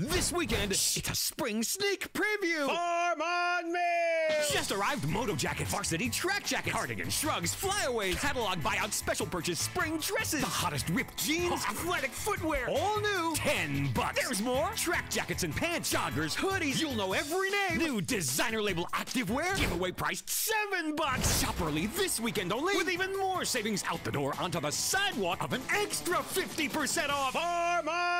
This weekend, it's a spring sneak preview. Forman Mills! Just arrived Moto Jacket, Varsity Track Jacket, Cardigan, Shrugs, Flyaways, Catalog Buyout, Special Purchase Spring Dresses, the hottest ripped jeans, athletic footwear, all new, $10. There's more, track jackets and pants, joggers, hoodies, you'll know every name. New designer label activewear, giveaway priced $7. Shop early this weekend only, with even more savings out the door onto the sidewalk of an extra 50% off. Forman